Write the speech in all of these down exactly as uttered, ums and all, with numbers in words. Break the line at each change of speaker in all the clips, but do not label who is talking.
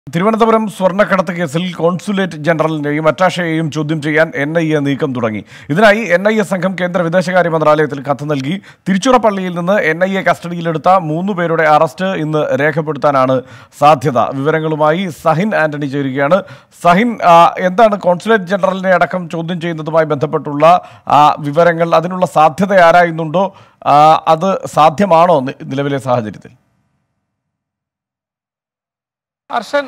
തിരുവനന്തപുരം സ്വർണ്ണക്കടത്ത് കേസിൽ കോൺസുലേറ്റ് ജനറലിനെയും അറ്റാഷയെയും ചോദ്യം ചെയ്യാൻ എൻ ഐ എ നീക്കം തുടങ്ങി. ഇതിനായി എൻ ഐ എ സംഘം കേന്ദ്ര വിദേശകാര്യ മന്ത്രാലയത്തിൽ കത്ത് നൽകി. തിരുച്ചിറപ്പള്ളിയിൽ നിന്ന് എൻ ഐ എ കസ്റ്റഡിയിലെടുത്ത മൂന്നു പേരുടെ അറസ്റ്റ് ഇന്ന് രേഖപ്പെടുത്താനാണ് സാധ്യത. വിവരങ്ങളുമായി സഹിൻ ആന്റണി ചേരുകയാണ്. സഹിൻ, എന്താണ് കോൺസുലേറ്റ് ജനറലിനെ അടക്കം ചോദ്യം ചെയ്യുന്നതുമായി ബന്ധപ്പെട്ടുള്ള വിവരങ്ങൾ? അതിനുള്ള സാധ്യത ആരായുന്നുണ്ടോ? അത് സാധ്യമാണോ നിലവിലെ സാഹചര്യത്തിൽ?
അർഷൻ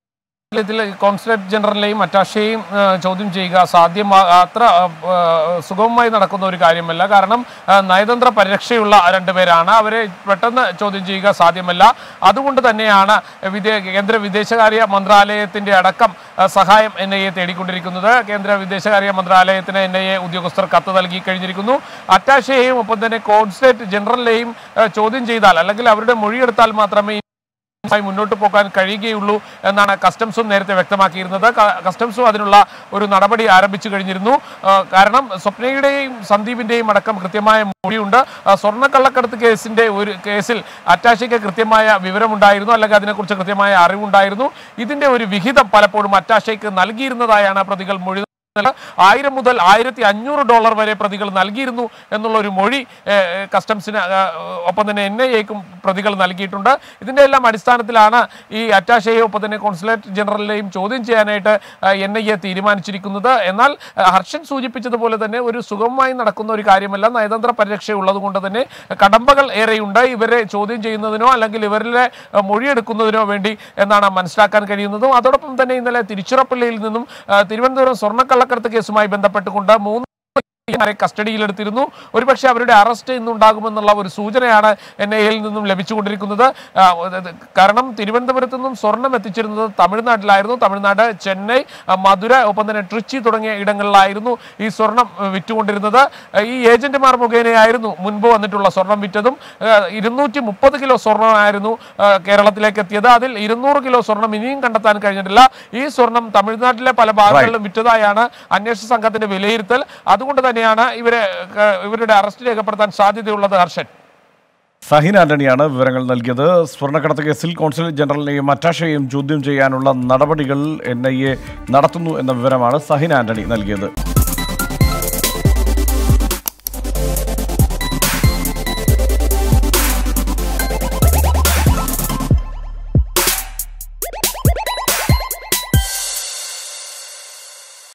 കോൺസുലേറ്റ് ജനറലിനെയും അറ്റാഷയെയും ചോദ്യം ചെയ്യുക സാധ്യമാ അത്ര സുഗമമായി നടക്കുന്ന ഒരു കാര്യമല്ല. കാരണം നയതന്ത്ര പരിരക്ഷയുള്ള രണ്ടുപേരാണ്. അവരെ പെട്ടെന്ന് ചോദ്യം ചെയ്യുക സാധ്യമല്ല. അതുകൊണ്ട് തന്നെയാണ് വിദേ കേന്ദ്ര വിദേശകാര്യ മന്ത്രാലയത്തിൻ്റെ അടക്കം സഹായം എൻ ഐ എ തേടിക്കൊണ്ടിരിക്കുന്നത്. കേന്ദ്ര വിദേശകാര്യ മന്ത്രാലയത്തിന് എൻ ഐ എ ഉദ്യോഗസ്ഥർ കത്ത് നൽകി കഴിഞ്ഞിരിക്കുന്നു. അറ്റാഷയെയും ഒപ്പം തന്നെ കോൺസുലേറ്റ് ജനറലിനെയും ചോദ്യം ചെയ്താൽ അല്ലെങ്കിൽ അവരുടെ മൊഴിയെടുത്താൽ മാത്രമേ മുന്നോട്ട് പോകാൻ കഴിയുകയുള്ളൂ എന്നാണ് കസ്റ്റംസും നേരത്തെ വ്യക്തമാക്കിയിരുന്നത്. കസ്റ്റംസും അതിനുള്ള ഒരു നടപടി ആരംഭിച്ചു കഴിഞ്ഞിരുന്നു. കാരണം സ്വപ്നയുടെയും സന്ദീപിന്റെയും അടക്കം കൃത്യമായ മൊഴിയുണ്ട്. സ്വർണ്ണക്കള്ളക്കടത്ത് കേസിന്റെ ഒരു കേസിൽ അറ്റാഷയ്ക്ക് കൃത്യമായ വിവരമുണ്ടായിരുന്നു, അല്ലെങ്കിൽ അതിനെക്കുറിച്ച് കൃത്യമായ അറിവുണ്ടായിരുന്നു. ഇതിന്റെ ഒരു വിഹിതം പലപ്പോഴും അറ്റാഷയ്ക്ക് നൽകിയിരുന്നതായാണ് പ്രതികൾ മൊഴി. ആയിരം മുതൽ ആയിരത്തി അഞ്ഞൂറ് ഡോളർ വരെ പ്രതികൾ നൽകിയിരുന്നു എന്നുള്ള ഒരു മൊഴി കസ്റ്റംസിന് ഒപ്പം തന്നെ എൻ ഐ എക്കും പ്രതികൾ നൽകിയിട്ടുണ്ട്. ഇതിൻ്റെ എല്ലാം അടിസ്ഥാനത്തിലാണ് ഈ അറ്റാഷയെയും ഒപ്പം തന്നെ കോൺസുലേറ്റ് ജനറലിനെയും ചോദ്യം ചെയ്യാനായിട്ട് എൻ ഐ എ തീരുമാനിച്ചിരിക്കുന്നത്. എന്നാൽ ഹർഷൻ സൂചിപ്പിച്ചതുപോലെ തന്നെ ഒരു സുഗമമായി നടക്കുന്ന ഒരു കാര്യമല്ല. നയതന്ത്ര പരിരക്ഷ ഉള്ളത് കൊണ്ട് തന്നെ കടമ്പകൾ ഏറെയുണ്ട് ഇവരെ ചോദ്യം ചെയ്യുന്നതിനോ അല്ലെങ്കിൽ ഇവരിലെ മൊഴിയെടുക്കുന്നതിനോ വേണ്ടി എന്നാണ് മനസ്സിലാക്കാൻ കഴിയുന്നതും. അതോടൊപ്പം തന്നെ ഇന്നലെ തിരുച്ചിറപ്പള്ളിയിൽ നിന്നും തിരുവനന്തപുരം സ്വർണ്ണക്കള്ള കള്ളക്കടത്ത് കേസുമായി ബന്ധപ്പെട്ടുകൊണ്ട് മൂന്ന് കസ്റ്റഡിയിലെടുത്തിരുന്നു. ഒരുപക്ഷെ അവരുടെ അറസ്റ്റ് ഇന്നുണ്ടാകുമെന്നുള്ള ഒരു സൂചനയാണ് എൻ ഐ എയിൽ നിന്നും ലഭിച്ചുകൊണ്ടിരിക്കുന്നത്. കാരണം തിരുവനന്തപുരത്തു നിന്നും സ്വർണം എത്തിച്ചിരുന്നത് തമിഴ്നാട്ടിലായിരുന്നു. തമിഴ്നാട്, ചെന്നൈ, മധുര, ഒപ്പം തന്നെ ട്രിച്ചി തുടങ്ങിയ ഇടങ്ങളിലായിരുന്നു ഈ സ്വർണം വിറ്റുകൊണ്ടിരുന്നത്. ഈ ഏജന്റുമാർ മുഖേനയായിരുന്നു മുൻപ് വന്നിട്ടുള്ള സ്വർണം വിറ്റതും. ഇരുന്നൂറ്റി മുപ്പത് കിലോ സ്വർണ്ണമായിരുന്നു കേരളത്തിലേക്ക് എത്തിയത്. അതിൽ ഇരുന്നൂറ് കിലോ സ്വർണം ഇനിയും കണ്ടെത്താൻ കഴിഞ്ഞിട്ടില്ല. ഈ സ്വർണം തമിഴ്നാട്ടിലെ പല ഭാഗങ്ങളിലും വിറ്റതായാണ് അന്വേഷണ സംഘത്തിന്റെ വിലയിരുത്തൽ. അതുകൊണ്ട് തന്നെയാണ് ഇവരെ ഇവരുടെ അറസ്റ്റ് രേഖപ്പെടുത്താൻ സാധ്യതയുള്ളത്. ഹർഷൻ,
സഹിൻ ആന്റണിയാണ് വിവരങ്ങൾ നൽകിയത്. സ്വർണ്ണക്കടത്ത് കേസിൽ കോൺസുലേറ്റ് ജനറലിനെയും അറ്റാഷയെയും ചോദ്യം ചെയ്യാനുള്ള നടപടികൾ എൻ ഐ എ നടത്തുന്നു എന്ന വിവരമാണ് സഹിൻ ആന്റണി നൽകിയത്.